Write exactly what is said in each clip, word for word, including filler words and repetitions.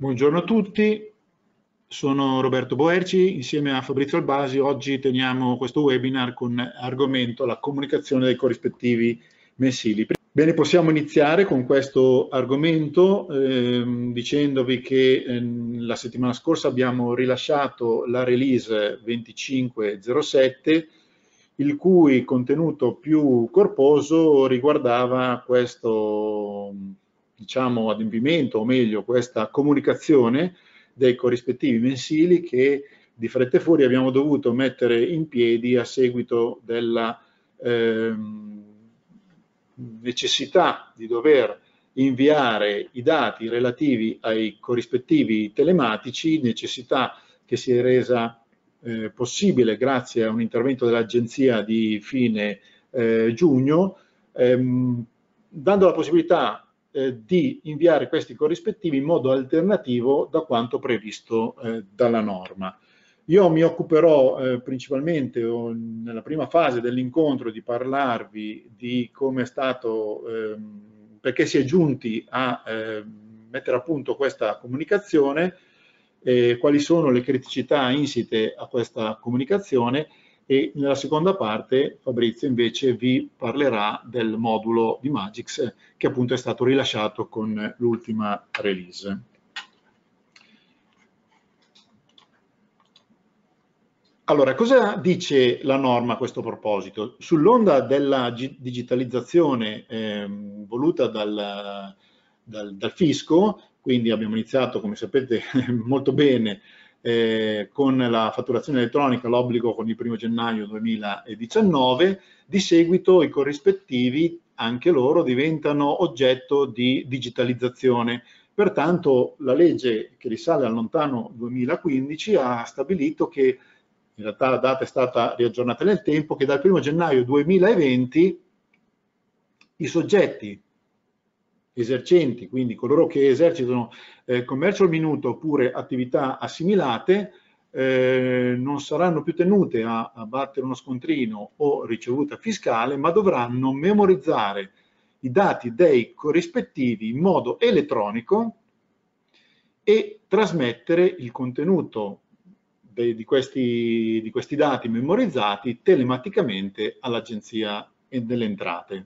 Buongiorno a tutti, sono Roberto Boerci, insieme a Fabrizio Albasi oggi teniamo questo webinar con argomento la comunicazione dei corrispettivi mensili. Bene, possiamo iniziare con questo argomento ehm, dicendovi che ehm, la settimana scorsa abbiamo rilasciato la release venticinque zero sette, il cui contenuto più corposo riguardava questo, diciamo, adempimento, o meglio, questa comunicazione dei corrispettivi mensili che di fretta e furia abbiamo dovuto mettere in piedi a seguito della ehm, necessità di dover inviare i dati relativi ai corrispettivi telematici, necessità che si è resa eh, possibile grazie a un intervento dell'agenzia di fine eh, giugno, ehm, dando la possibilità eh, di inviare questi corrispettivi in modo alternativo da quanto previsto eh, dalla norma. Io mi occuperò eh, principalmente o, nella prima fase dell'incontro di parlarvi di come è stato, ehm, perché si è giunti a eh, mettere a punto questa comunicazione, eh, quali sono le criticità insite a questa comunicazione, e nella seconda parte Fabrizio invece vi parlerà del modulo di Magix che appunto è stato rilasciato con l'ultima release. Allora, cosa dice la norma a questo proposito? Sull'onda della digitalizzazione eh, voluta dal, dal, dal fisco, quindi abbiamo iniziato, come sapete molto bene, eh, con la fatturazione elettronica, l'obbligo con il primo gennaio duemiladiciannove, di seguito i corrispettivi, anche loro, diventano oggetto di digitalizzazione. Pertanto la legge, che risale al lontano duemilaquindici, ha stabilito che, in realtà la data è stata riaggiornata nel tempo, che dal primo gennaio duemilaventi i soggetti esercenti, quindi coloro che esercitano eh, commercio al minuto oppure attività assimilate, eh, non saranno più tenute a, a battere uno scontrino o ricevuta fiscale, ma dovranno memorizzare i dati dei corrispettivi in modo elettronico e trasmettere il contenuto di questi, di questi dati memorizzati telematicamente all'Agenzia delle Entrate.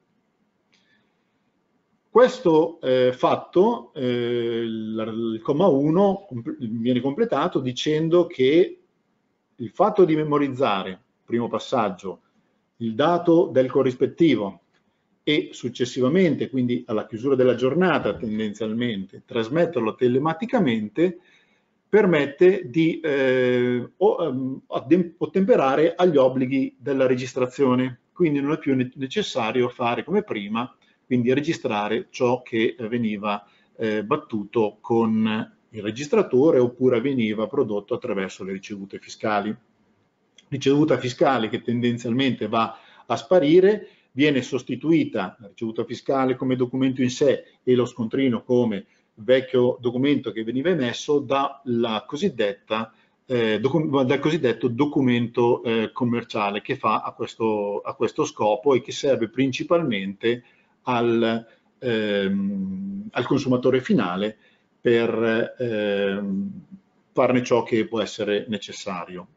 Questo eh, fatto, eh, il, il comma uno viene completato dicendo che il fatto di memorizzare, primo passaggio, il dato del corrispettivo e successivamente, quindi alla chiusura della giornata tendenzialmente, trasmetterlo telematicamente, permette di eh, ottemperare agli obblighi della registrazione. Quindi non è più necessario fare come prima, quindi registrare ciò che veniva eh, battuto con il registratore oppure veniva prodotto attraverso le ricevute fiscali. Ricevuta fiscale che tendenzialmente va a sparire, viene sostituita la ricevuta fiscale come documento in sé e lo scontrino come vecchio documento che veniva emesso dalla cosiddetta, eh, dal cosiddetto documento eh, commerciale che fa a questo, a questo scopo e che serve principalmente al, ehm, al consumatore finale per ehm, farne ciò che può essere necessario.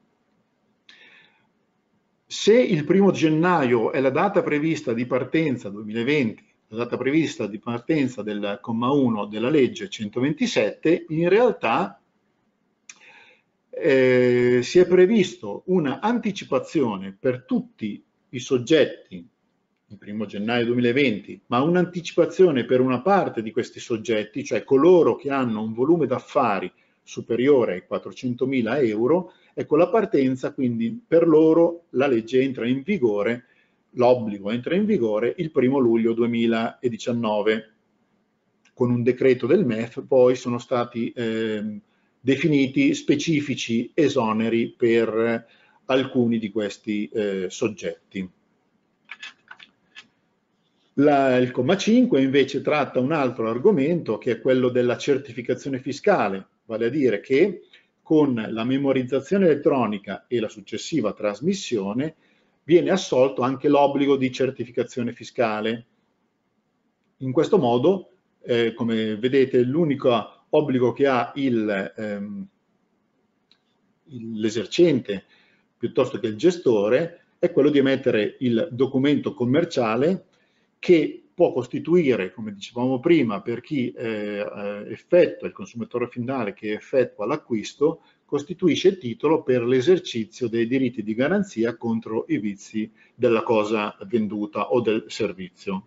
Se il primo gennaio è la data prevista di partenza duemilaventi, la data prevista di partenza del comma uno della legge centoventisette, in realtà eh, si è previsto una anticipazione per tutti i soggetti il primo gennaio duemilaventi, ma un'anticipazione per una parte di questi soggetti, cioè coloro che hanno un volume d'affari superiore ai quattrocentomila euro, ecco la partenza, quindi per loro la legge entra in vigore, l'obbligo entra in vigore il primo luglio duemiladiciannove. Con un decreto del M E F poi sono stati eh, definiti specifici esoneri per alcuni di questi eh, soggetti. La, il comma cinque invece tratta un altro argomento che è quello della certificazione fiscale, vale a dire che con la memorizzazione elettronica e la successiva trasmissione viene assolto anche l'obbligo di certificazione fiscale. In questo modo, eh, come vedete, l'unico obbligo che ha il, ehm, l'esercente piuttosto che il gestore è quello di emettere il documento commerciale che può costituire, come dicevamo prima, per chi eh, effettua, il consumatore finale che effettua l'acquisto, costituisce il titolo per l'esercizio dei diritti di garanzia contro i vizi della cosa venduta o del servizio.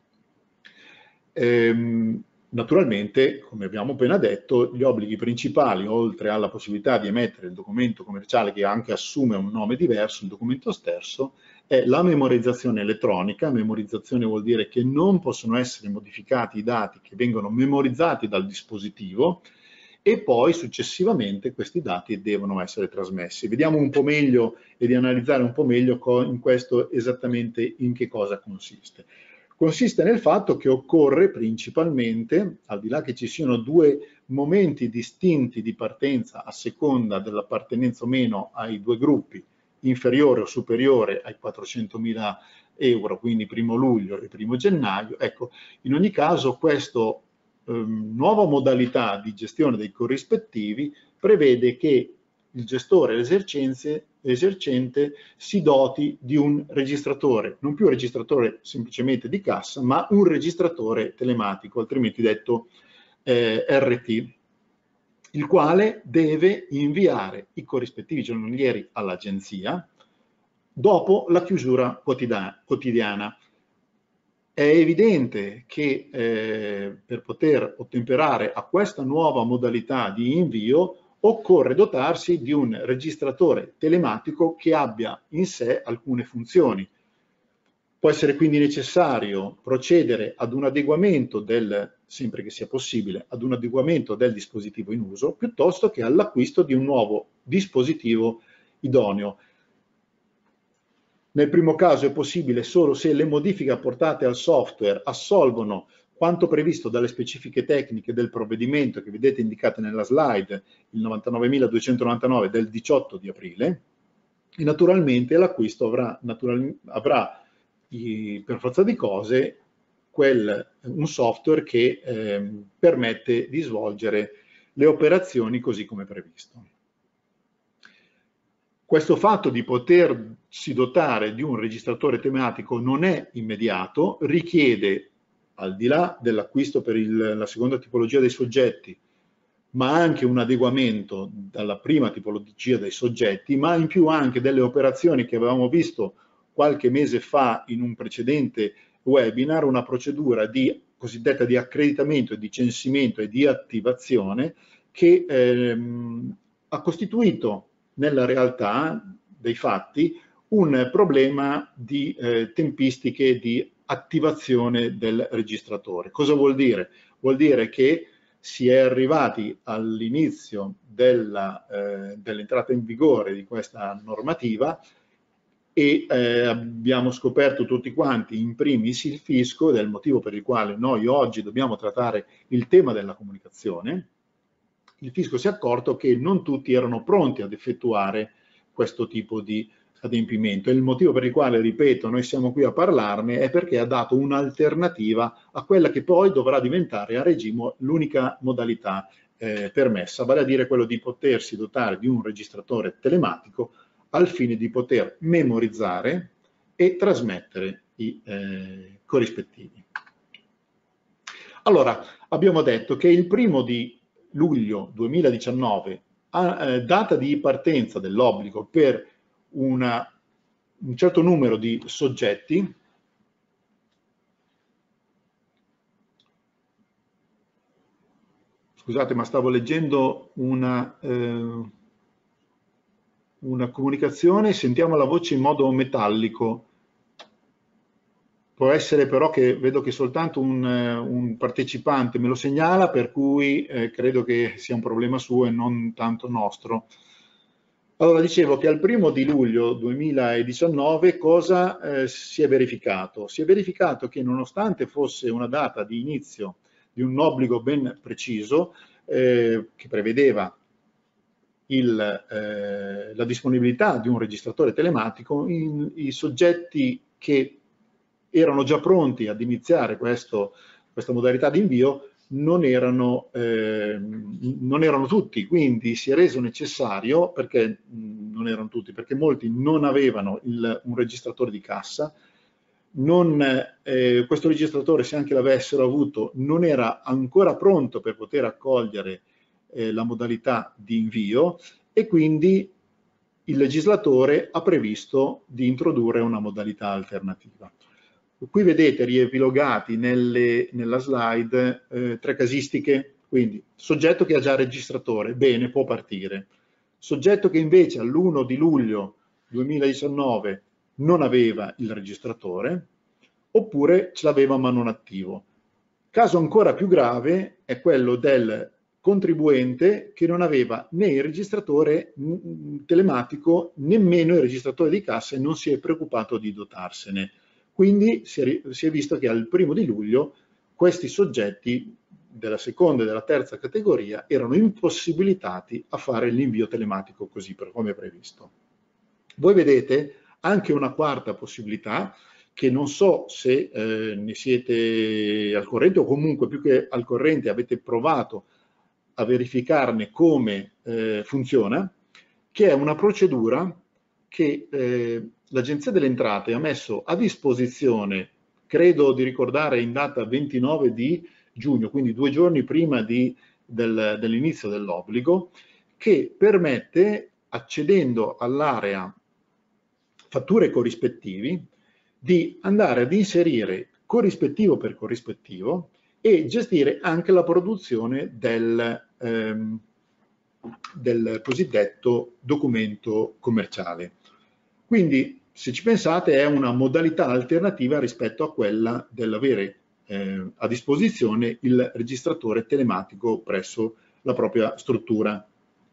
Ehm, naturalmente, come abbiamo appena detto, gli obblighi principali, oltre alla possibilità di emettere il documento commerciale che anche assume un nome diverso, il documento stesso, è la memorizzazione elettronica. Memorizzazione vuol dire che non possono essere modificati i dati che vengono memorizzati dal dispositivo e poi successivamente questi dati devono essere trasmessi. Vediamo un po' meglio e di analizzare un po' meglio in questo esattamente in che cosa consiste. Consiste nel fatto che occorre principalmente, al di là che ci siano due momenti distinti di partenza a seconda dell'appartenenza o meno ai due gruppi, inferiore o superiore ai quattrocentomila euro, quindi primo luglio e primo gennaio, ecco, in ogni caso questa ehm, nuova modalità di gestione dei corrispettivi prevede che il gestore, l'esercente, si doti di un registratore, non più un registratore semplicemente di cassa, ma un registratore telematico, altrimenti detto eh, R T, il quale deve inviare i corrispettivi giornalieri all'agenzia dopo la chiusura quotidiana. È evidente che eh, per poter ottemperare a questa nuova modalità di invio occorre dotarsi di un registratore telematico che abbia in sé alcune funzioni. Può essere quindi necessario procedere ad un adeguamento del, sempre che sia possibile, ad un adeguamento del dispositivo in uso, piuttosto che all'acquisto di un nuovo dispositivo idoneo. Nel primo caso è possibile solo se le modifiche apportate al software assolvono quanto previsto dalle specifiche tecniche del provvedimento che vedete indicate nella slide, il novantanovemiladuecentonovantanove del diciotto di aprile, e naturalmente l'acquisto avrà, natural, avrà i, per forza di cose quel, un software che eh, permette di svolgere le operazioni così come previsto. Questo fatto di potersi dotare di un registratore tematico non è immediato, richiede, al di là dell'acquisto per il, la seconda tipologia dei soggetti, ma anche un adeguamento dalla prima tipologia dei soggetti, ma in più anche delle operazioni che avevamo visto qualche mese fa in un precedente webinar, una procedura di, cosiddetta di accreditamento, di censimento e di attivazione che ehm, ha costituito nella realtà dei fatti un problema di eh, tempistiche di attivazione del registratore. Cosa vuol dire? Vuol dire che si è arrivati all'inizio dell'entrata eh, dell' in vigore di questa normativa e eh, abbiamo scoperto tutti quanti, in primis il fisco, ed è il motivo per il quale noi oggi dobbiamo trattare il tema della comunicazione. Il fisco si è accorto che non tutti erano pronti ad effettuare questo tipo di adempimento. E il motivo per il quale, ripeto, noi siamo qui a parlarne è perché ha dato un'alternativa a quella che poi dovrà diventare a regime l'unica modalità eh, permessa, vale a dire quello di potersi dotare di un registratore telematico al fine di poter memorizzare e trasmettere i eh, corrispettivi. Allora, abbiamo detto che il primo di luglio duemiladiciannove, a, eh, data di partenza dell'obbligo per una, un certo numero di soggetti, scusate ma stavo leggendo una, eh, una comunicazione, sentiamo la voce in modo metallico. Può essere però che vedo che soltanto un, un partecipante me lo segnala, per cui eh, credo che sia un problema suo e non tanto nostro. Allora, dicevo che al primo di luglio duemiladiciannove cosa eh, si è verificato? Si è verificato che nonostante fosse una data di inizio di un obbligo ben preciso, eh, che prevedeva il, eh, la disponibilità di un registratore telematico, in, i soggetti che erano già pronti ad iniziare questo, questa modalità di invio non erano, eh, non erano tutti, quindi si è reso necessario, perché non erano tutti, perché molti non avevano il, un registratore di cassa, non, eh, questo registratore, se anche l'avessero avuto, non era ancora pronto per poter accogliere eh, la modalità di invio, e quindi il legislatore ha previsto di introdurre una modalità alternativa. Qui vedete riepilogati nelle, nella slide eh, tre casistiche, quindi soggetto che ha già registratore, bene, può partire. Soggetto che invece all'primo di luglio duemiladiciannove non aveva il registratore, oppure ce l'aveva ma non attivo. Caso ancora più grave è quello del contribuente che non aveva né il registratore telematico, nemmeno il registratore di cassa, e non si è preoccupato di dotarsene. Quindi si è, si è visto che al primo di luglio questi soggetti della seconda e della terza categoria erano impossibilitati a fare l'invio telematico così per come previsto. Voi vedete anche una quarta possibilità, che non so se eh, ne siete al corrente, o comunque più che al corrente avete provato a verificarne come eh, funziona, che è una procedura che eh, l'Agenzia delle Entrate ha messo a disposizione, credo di ricordare in data ventinove di giugno, quindi due giorni prima di, del, dell'inizio dell'obbligo, che permette, accedendo all'area fatture corrispettivi, di andare ad inserire corrispettivo per corrispettivo e gestire anche la produzione del, ehm, del cosiddetto documento commerciale. Quindi, se ci pensate, è una modalità alternativa rispetto a quella dell'avere eh, a disposizione il registratore telematico presso la propria struttura.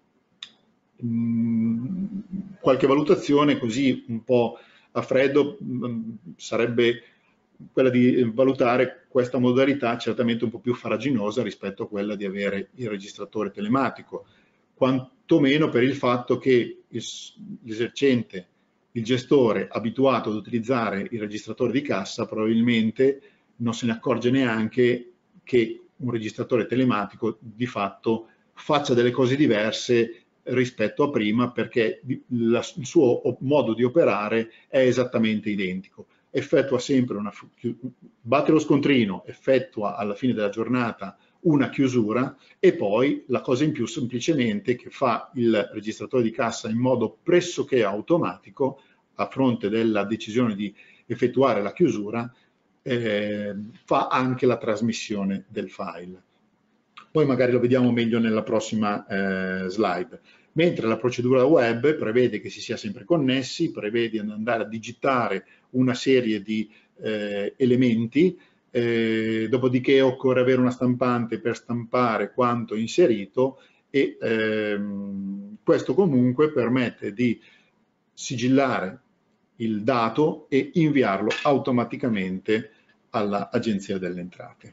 Mm, qualche valutazione così un po' a freddo mh, sarebbe quella di valutare questa modalità certamente un po' più farraginosa rispetto a quella di avere il registratore telematico, quantomeno per il fatto che l'esercente, il gestore abituato ad utilizzare il registratore di cassa probabilmente non se ne accorge neanche che un registratore telematico di fatto faccia delle cose diverse rispetto a prima, perché la, il suo modo di operare è esattamente identico. Effettua sempre una, batte lo scontrino, effettua alla fine della giornata una chiusura, e poi la cosa in più semplicemente che fa il registratore di cassa in modo pressoché automatico, a fronte della decisione di effettuare la chiusura, eh, fa anche la trasmissione del file. Poi magari lo vediamo meglio nella prossima eh, slide. Mentre la procedura web prevede che si sia sempre connessi, prevede di andare a digitare una serie di eh, elementi, eh, dopodiché occorre avere una stampante per stampare quanto inserito, e ehm, questo comunque permette di sigillare il dato e inviarlo automaticamente all'Agenzia delle Entrate.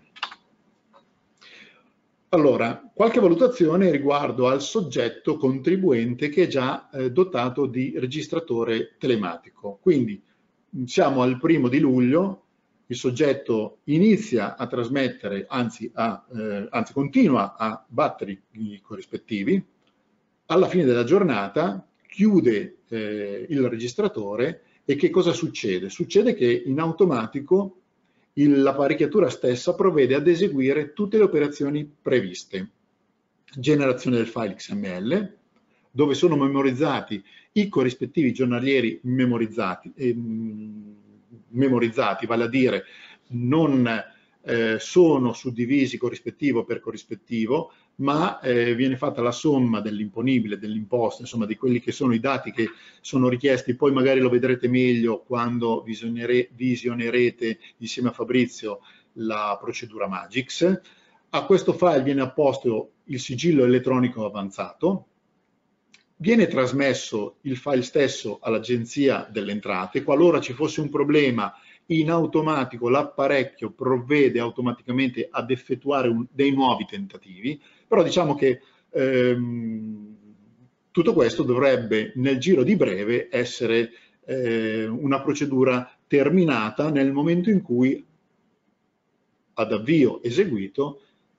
Allora, qualche valutazione riguardo al soggetto contribuente che è già eh, dotato di registratore telematico. Quindi siamo al primo di luglio, il soggetto inizia a trasmettere, anzi, a, eh, anzi continua a battere i corrispettivi, alla fine della giornata chiude eh, il registratore, e che cosa succede? Succede che in automatico l'apparecchiatura stessa provvede ad eseguire tutte le operazioni previste. Generazione del file X M L, dove sono memorizzati i corrispettivi giornalieri memorizzati, eh, memorizzati, vale a dire non eh, sono suddivisi corrispettivo per corrispettivo, ma eh, viene fatta la somma dell'imponibile, dell'imposta, insomma di quelli che sono i dati che sono richiesti. Poi magari lo vedrete meglio quando visione, visionerete insieme a Fabrizio la procedura Magix. A questo file viene apposto il sigillo elettronico avanzato, viene trasmesso il file stesso all'Agenzia delle Entrate. Qualora ci fosse un problema, in automatico l'apparecchio provvede automaticamente ad effettuare un, dei nuovi tentativi, però diciamo che ehm, tutto questo dovrebbe nel giro di breve essere eh, una procedura terminata nel momento in cui, ad avvio eseguito,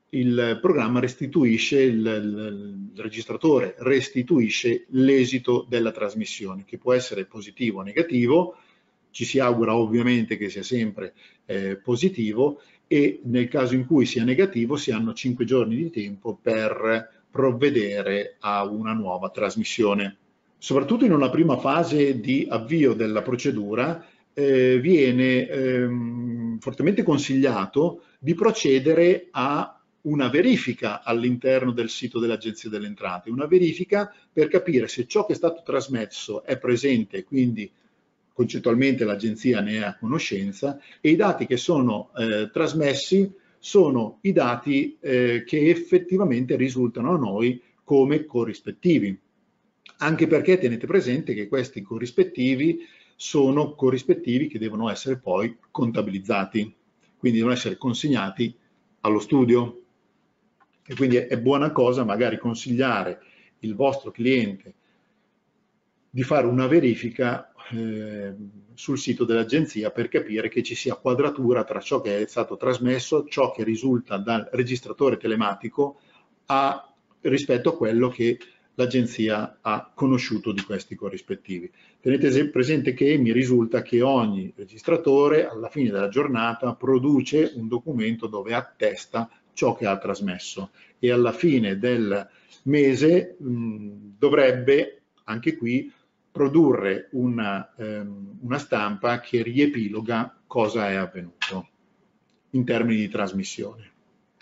il programma restituisce, il, il, il registratore restituisce l'esito della trasmissione, che può essere positivo o negativo. Ci si augura ovviamente che sia sempre eh, positivo, e nel caso in cui sia negativo si hanno cinque giorni di tempo per provvedere a una nuova trasmissione. Soprattutto in una prima fase di avvio della procedura eh, viene ehm, fortemente consigliato di procedere a una verifica all'interno del sito dell'Agenzia delle Entrate, una verifica per capire se ciò che è stato trasmesso è presente, quindi concettualmente l'Agenzia ne è a conoscenza, e i dati che sono eh, trasmessi sono i dati eh, che effettivamente risultano a noi come corrispettivi. Anche perché tenete presente che questi corrispettivi sono corrispettivi che devono essere poi contabilizzati, quindi devono essere consegnati allo studio. E quindi è buona cosa magari consigliare il vostro cliente di fare una verifica eh, sul sito dell'agenzia per capire che ci sia quadratura tra ciò che è stato trasmesso, ciò che risulta dal registratore telematico, a, rispetto a quello che l'agenzia ha conosciuto di questi corrispettivi. Tenete presente che mi risulta che ogni registratore alla fine della giornata produce un documento dove attesta ciò che ha trasmesso, e alla fine del mese mh, dovrebbe anche qui produrre una, ehm, una stampa che riepiloga cosa è avvenuto in termini di trasmissione.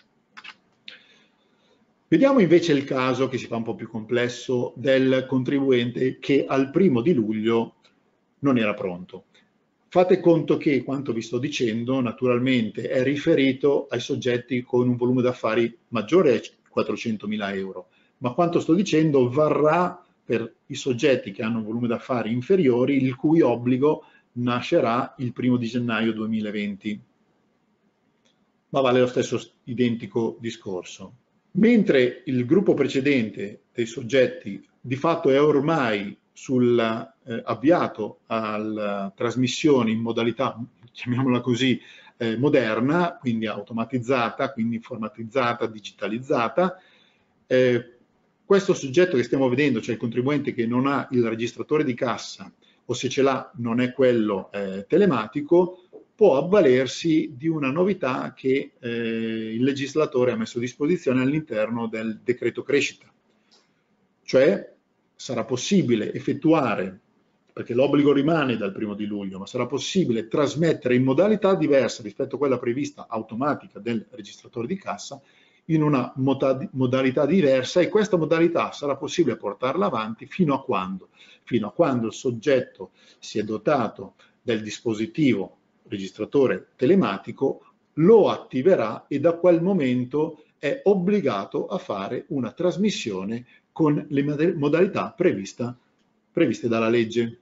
Vediamo invece il caso, che si fa un po' più complesso, del contribuente che al primo di luglio non era pronto. Fate conto che quanto vi sto dicendo naturalmente è riferito ai soggetti con un volume d'affari maggiore ai quattrocentomila euro, ma quanto sto dicendo varrà per i soggetti che hanno un volume d'affari inferiori, il cui obbligo nascerà il primo di gennaio duemilaventi. Ma vale lo stesso identico discorso. Mentre il gruppo precedente dei soggetti di fatto è ormai sul, eh, avviato alla trasmissione in modalità, chiamiamola così, eh, moderna, quindi automatizzata, quindi informatizzata, digitalizzata, eh, questo soggetto che stiamo vedendo, cioè il contribuente che non ha il registratore di cassa, o se ce l'ha non è quello eh, telematico, può avvalersi di una novità che eh, il legislatore ha messo a disposizione all'interno del decreto crescita. Cioè sarà possibile effettuare, perché l'obbligo rimane dal primo di luglio, ma sarà possibile trasmettere in modalità diversa rispetto a quella prevista automatica del registratore di cassa, in una modalità diversa, e questa modalità sarà possibile portarla avanti fino a quando? Fino a quando il soggetto si è dotato del dispositivo registratore telematico, lo attiverà e da quel momento è obbligato a fare una trasmissione con le modalità prevista, previste dalla legge.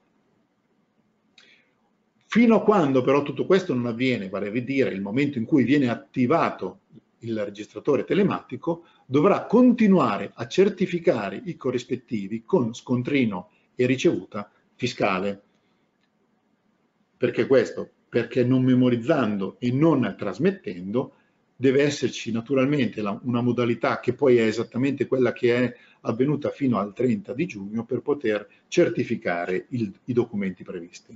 Fino a quando però tutto questo non avviene, vale a dire il momento in cui viene attivato il registratore telematico, dovrà continuare a certificare i corrispettivi con scontrino e ricevuta fiscale. Perché questo? Perché non memorizzando e non trasmettendo deve esserci naturalmente la, una modalità che poi è esattamente quella che è avvenuta fino al trenta di giugno per poter certificare il, i documenti previsti.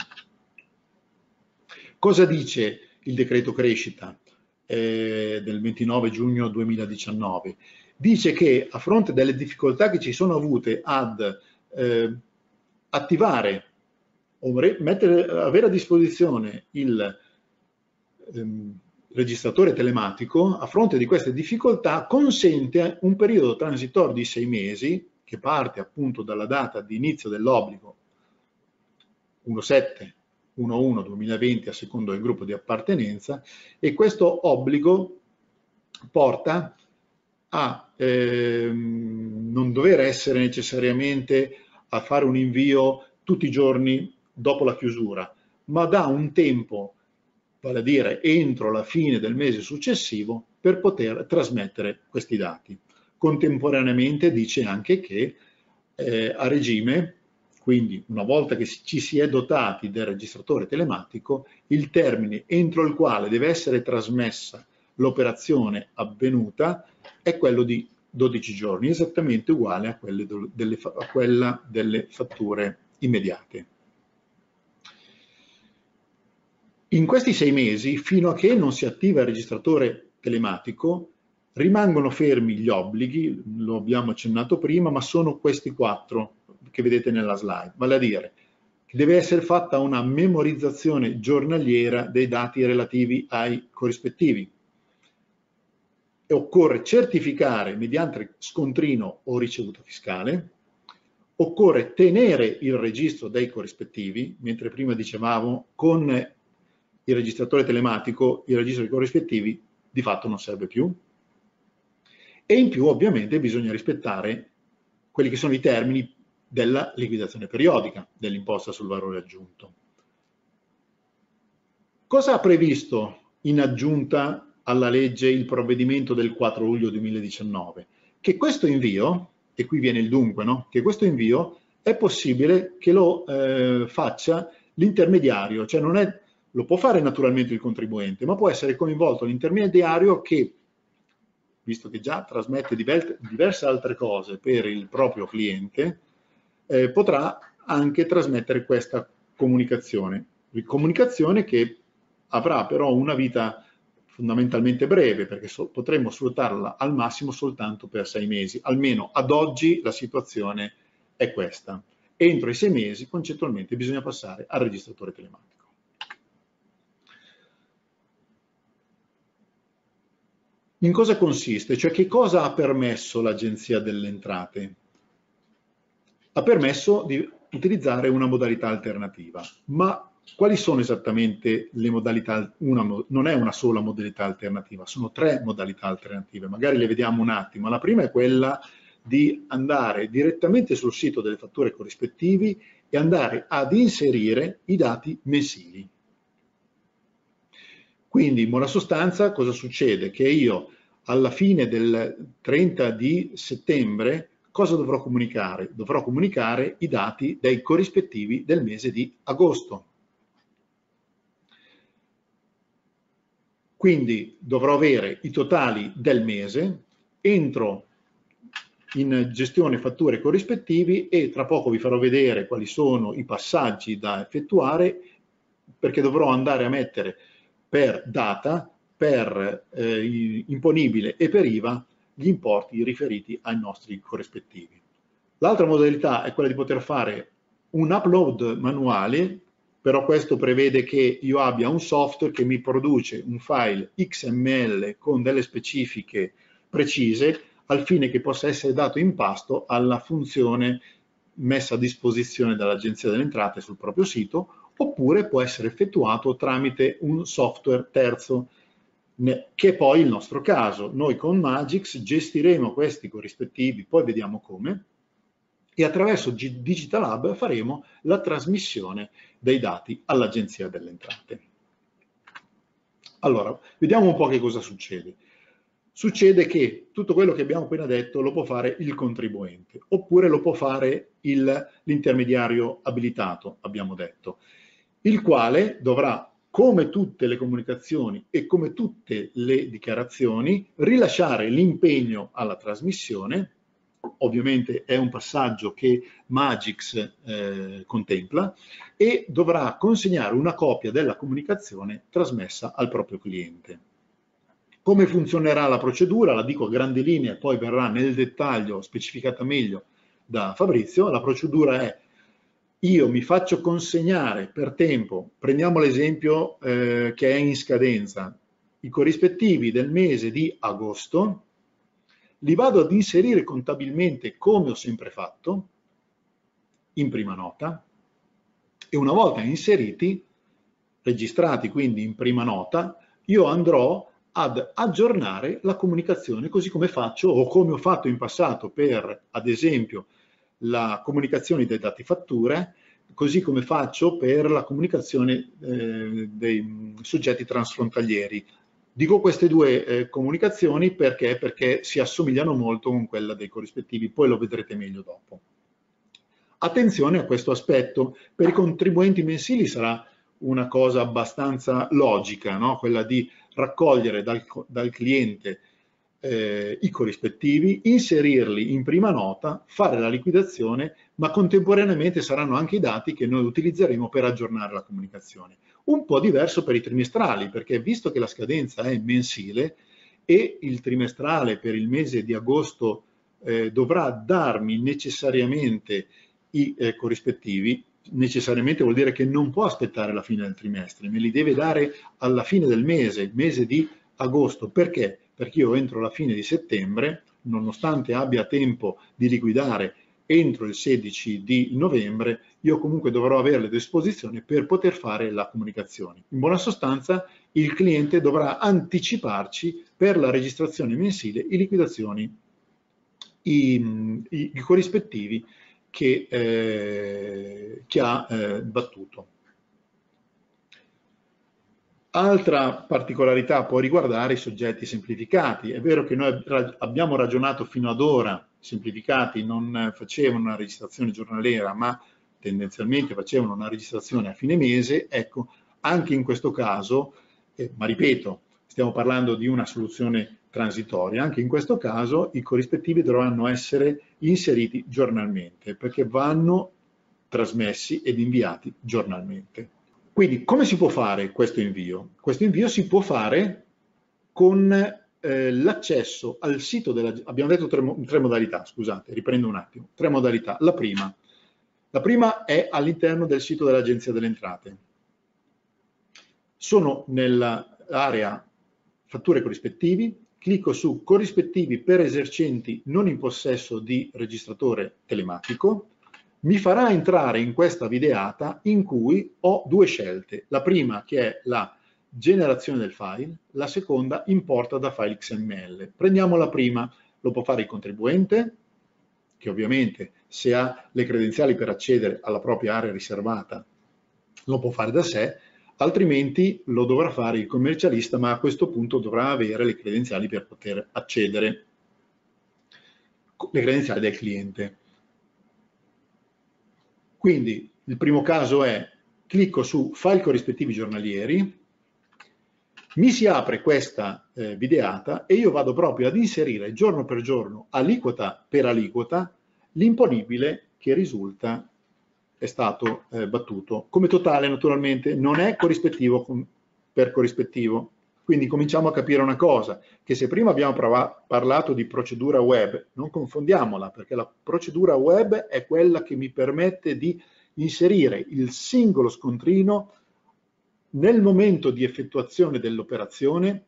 Cosa dice il decreto crescita eh, del ventinove giugno duemiladiciannove? Dice che a fronte delle difficoltà che ci sono avute ad eh, attivare o mettere, avere a disposizione il ehm, registratore telematico, a fronte di queste difficoltà consente un periodo transitorio di sei mesi, che parte appunto dalla data di inizio dell'obbligo uno sette uno uno duemilaventi a secondo del gruppo di appartenenza, e questo obbligo porta a ehm, non dover essere necessariamente a fare un invio tutti i giorni dopo la chiusura, ma dà un tempo, vale a dire entro la fine del mese successivo, per poter trasmettere questi dati. Contemporaneamente dice anche che eh, a regime, quindi una volta che ci si è dotati del registratore telematico, il termine entro il quale deve essere trasmessa l'operazione avvenuta è quello di dodici giorni, esattamente uguale a, quelle delle, a quella delle fatture immediate. In questi sei mesi, fino a che non si attiva il registratore telematico, rimangono fermi gli obblighi, lo abbiamo accennato prima, ma sono questi quattro che vedete nella slide, vale a dire che deve essere fatta una memorizzazione giornaliera dei dati relativi ai corrispettivi. E occorre certificare mediante scontrino o ricevuta fiscale, occorre tenere il registro dei corrispettivi, mentre prima dicevamo con il registratore telematico il registro dei corrispettivi di fatto non serve più, e in più ovviamente bisogna rispettare quelli che sono i termini della liquidazione periodica dell'imposta sul valore aggiunto. Cosa ha previsto in aggiunta alla legge il provvedimento del quattro luglio duemiladiciannove? Che questo invio, e qui viene il dunque, no? Che questo invio è possibile che lo eh, faccia l'intermediario, cioè non è, lo può fare naturalmente il contribuente, ma può essere coinvolto l'intermediario che, visto che già trasmette diverse altre cose per il proprio cliente, eh, potrà anche trasmettere questa comunicazione. Comunicazione che avrà però una vita fondamentalmente breve, perché so, potremmo sfruttarla al massimo soltanto per sei mesi. Almeno ad oggi la situazione è questa. Entro i sei mesi, concettualmente, bisogna passare al registratore telematico. In cosa consiste? Cioè che cosa ha permesso l'Agenzia delle Entrate? Ha permesso di utilizzare una modalità alternativa, ma quali sono esattamente le modalità? Una, non è una sola modalità alternativa, sono tre modalità alternative, magari le vediamo un attimo. La prima è quella di andare direttamente sul sito delle fatture corrispettivi e andare ad inserire i dati mensili. Quindi in buona sostanza cosa succede? Che io alla fine del trenta di settembre cosa dovrò comunicare? Dovrò comunicare i dati dei corrispettivi del mese di agosto. Quindi dovrò avere i totali del mese, entro in gestione fatture e corrispettivi e tra poco vi farò vedere quali sono i passaggi da effettuare, perché dovrò andare a mettere per data, per eh, imponibile e per I V A gli importi riferiti ai nostri corrispettivi. L'altra modalità è quella di poter fare un upload manuale, però questo prevede che io abbia un software che mi produce un file X M L con delle specifiche precise al fine che possa essere dato in pasto alla funzione messa a disposizione dall'Agenzia delle Entrate sul proprio sito, oppure può essere effettuato tramite un software terzo, che è poi il nostro caso. Noi con Magix gestiremo questi corrispettivi, poi vediamo come, e attraverso Digital Hub faremo la trasmissione dei dati all'Agenzia delle Entrate. Allora, vediamo un po' che cosa succede. Succede che tutto quello che abbiamo appena detto lo può fare il contribuente, oppure lo può fare l'intermediario abilitato, abbiamo detto, il quale dovrà, come tutte le comunicazioni e come tutte le dichiarazioni, rilasciare l'impegno alla trasmissione. Ovviamente è un passaggio che Magix eh, contempla, e dovrà consegnare una copia della comunicazione trasmessa al proprio cliente. Come funzionerà la procedura? La dico a grandi linee, poi verrà nel dettaglio specificata meglio da Fabrizio. La procedura è: io mi faccio consegnare per tempo, prendiamo l'esempio eh, che è in scadenza, i corrispettivi del mese di agosto, li vado ad inserire contabilmente come ho sempre fatto, in prima nota, e una volta inseriti, registrati quindi in prima nota, io andrò ad aggiornare la comunicazione, così come faccio o come ho fatto in passato per, ad esempio, la comunicazione dei dati fatture, così come faccio per la comunicazione eh, dei soggetti transfrontalieri. Dico queste due eh, comunicazioni perché? Perché si assomigliano molto con quella dei corrispettivi, poi lo vedrete meglio dopo. Attenzione a questo aspetto, per i contribuenti mensili sarà una cosa abbastanza logica, no? Quella di raccogliere dal, dal cliente eh, i corrispettivi, inserirli in prima nota, fare la liquidazione, ma contemporaneamente saranno anche i dati che noi utilizzeremo per aggiornare la comunicazione. Un po' diverso per i trimestrali, perché visto che la scadenza è mensile e il trimestrale per il mese di agosto eh, dovrà darmi necessariamente i eh, corrispettivi, necessariamente vuol dire che non può aspettare la fine del trimestre, me li deve dare alla fine del mese, mese di agosto. Perché? Perché io entro la fine di settembre, nonostante abbia tempo di liquidare entro il sedici di novembre, io comunque dovrò averle a disposizione per poter fare la comunicazione. In buona sostanza, il cliente dovrà anticiparci per la registrazione mensile i liquidazioni, i, i, i corrispettivi che, eh, che ha eh, battuto. Altra particolarità può riguardare i soggetti semplificati. È vero che noi abbiamo ragionato fino ad ora, semplificati non facevano una registrazione giornaliera, ma tendenzialmente facevano una registrazione a fine mese. Ecco, anche in questo caso, eh, ma ripeto, stiamo parlando di una soluzione transitoria, anche in questo caso i corrispettivi dovranno essere inseriti giornalmente, perché vanno trasmessi ed inviati giornalmente. Quindi come si può fare questo invio? Questo invio si può fare con eh, l'accesso al sito della... Abbiamo detto tre, tre modalità, scusate, riprendo un attimo. Tre modalità. La prima, la prima è all'interno del sito dell'Agenzia delle Entrate. Sono nell'area fatture corrispettivi, clicco su corrispettivi per esercenti non in possesso di registratore telematico, mi farà entrare in questa videata in cui ho due scelte. La prima che è la generazione del file, la seconda importa da file X M L. Prendiamo la prima, lo può fare il contribuente, che ovviamente se ha le credenziali per accedere alla propria area riservata lo può fare da sé, altrimenti lo dovrà fare il commercialista, ma a questo punto dovrà avere le credenziali per poter accedere, le credenziali del cliente. Quindi il primo caso è, clicco su file corrispettivi giornalieri, mi si apre questa eh, videata e io vado proprio ad inserire giorno per giorno, aliquota per aliquota, l'imponibile che risulta è stato eh, battuto. Come totale naturalmente non è corrispettivo con, per corrispettivo. Quindi cominciamo a capire una cosa, che se prima abbiamo parlato di procedura web, non confondiamola, perché la procedura web è quella che mi permette di inserire il singolo scontrino nel momento di effettuazione dell'operazione.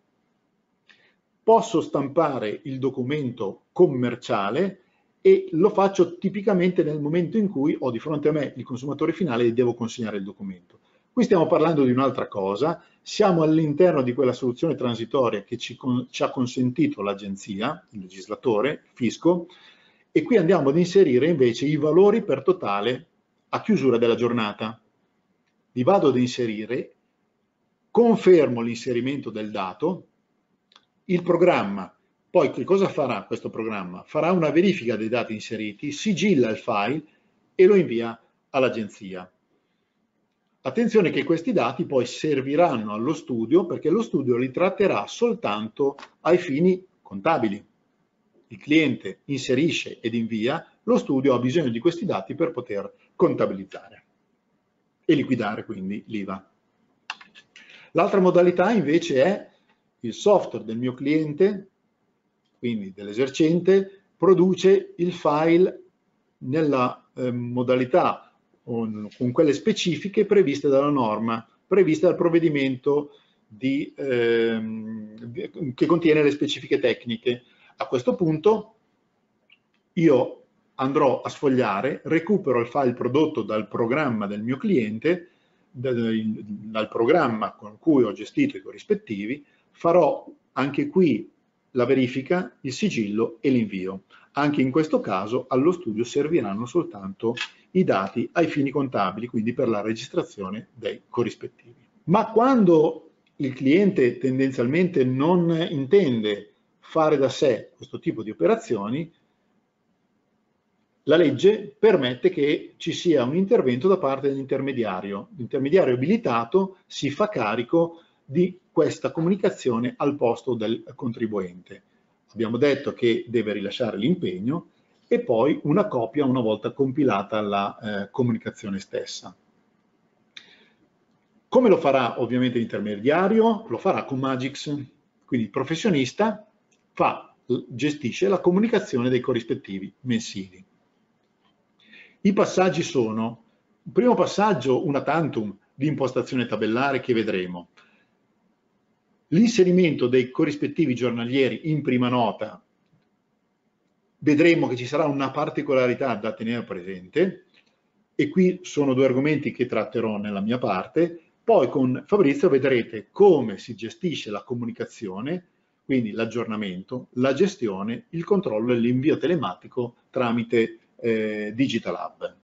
Posso stampare il documento commerciale e lo faccio tipicamente nel momento in cui ho di fronte a me il consumatore finale e devo consegnare il documento. Qui stiamo parlando di un'altra cosa, siamo all'interno di quella soluzione transitoria che ci, con, ci ha consentito l'agenzia, il legislatore, il fisco, e qui andiamo ad inserire invece i valori per totale a chiusura della giornata. Li vado ad inserire, confermo l'inserimento del dato, il programma, poi che cosa farà questo programma? Farà una verifica dei dati inseriti, sigilla il file e lo invia all'agenzia. Attenzione che questi dati poi serviranno allo studio perché lo studio li tratterà soltanto ai fini contabili. Il cliente inserisce ed invia, lo studio ha bisogno di questi dati per poter contabilizzare e liquidare quindi l'I V A. L'altra modalità invece è il software del mio cliente, quindi dell'esercente, produce il file nella eh, modalità con quelle specifiche previste dalla norma, previste dal provvedimento di, ehm, che contiene le specifiche tecniche. A questo punto io andrò a sfogliare, recupero il file prodotto dal programma del mio cliente, dal, dal programma con cui ho gestito i corrispettivi, farò anche qui la verifica, il sigillo e l'invio. Anche in questo caso allo studio serviranno soltanto i dati ai fini contabili, quindi per la registrazione dei corrispettivi. Ma quando il cliente tendenzialmente non intende fare da sé questo tipo di operazioni, la legge permette che ci sia un intervento da parte dell'intermediario. L'intermediario abilitato si fa carico di questa comunicazione al posto del contribuente. abbiamo detto che deve rilasciare l'impegno, e poi una copia una volta compilata la eh, comunicazione stessa. Come lo farà ovviamente l'intermediario? Lo farà con Magix, quindi il professionista fa, gestisce la comunicazione dei corrispettivi mensili. I passaggi sono: il primo passaggio, una tantum di impostazione tabellare che vedremo, l'inserimento dei corrispettivi giornalieri in prima nota. Vedremo che ci sarà una particolarità da tenere presente, e qui sono due argomenti che tratterò nella mia parte. Poi con Fabrizio vedrete come si gestisce la comunicazione, quindi l'aggiornamento, la gestione, il controllo e l'invio telematico tramite eh, Digital Hub.